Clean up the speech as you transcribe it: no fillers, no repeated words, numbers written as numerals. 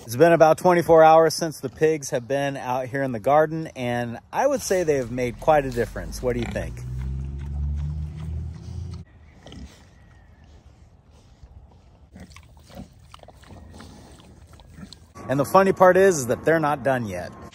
It's been about 24 hours since the pigs have been out here in the garden, and I would say they have made quite a difference. What do you think? And the funny part is that they're not done yet.